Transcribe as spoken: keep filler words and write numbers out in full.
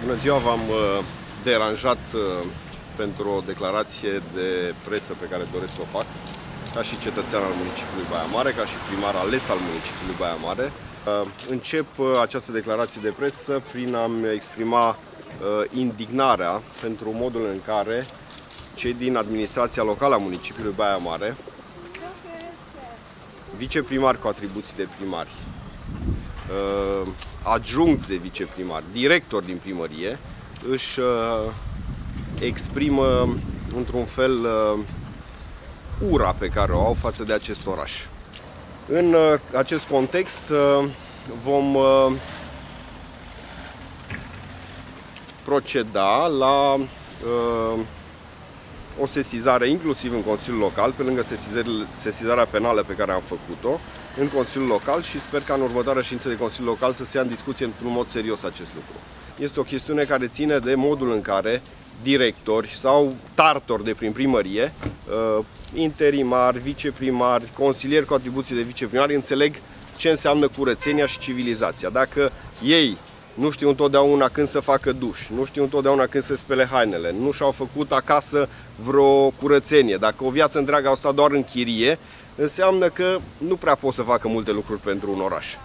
Bună ziua, v-am deranjat pentru o declarație de presă pe care doresc să o fac ca și cetățean al municipiului Baia Mare, ca și primar ales al municipiului Baia Mare. Încep această declarație de presă prin a-mi exprima indignarea pentru modul în care cei din administrația locală a municipiului Baia Mare, viceprimari cu atribuții de primari, adjuncți de viceprimari, directori din primărie, își exprimă într-un fel ura pe care o au față de acest oraș. În acest context vom proceda la o sesizare inclusiv în Consiliul Local, pe lângă sesizarea penală pe care am făcut-o în Consiliul Local, și sper ca în următoarea ședință de Consiliul Local să se ia în discuție într-un mod serios acest lucru. Este o chestiune care ține de modul în care directori sau tartori de prin primărie, interimari, viceprimari, consilieri cu atribuții de viceprimari înțeleg ce înseamnă curățenia și civilizația. Dacă ei nu știu întotdeauna când să facă duș, nu știu întotdeauna când să spele hainele, nu și-au făcut acasă vreo curățenie, dacă o viață întreagă au stat doar în chirie, înseamnă că nu prea pot să facă multe lucruri pentru un oraș.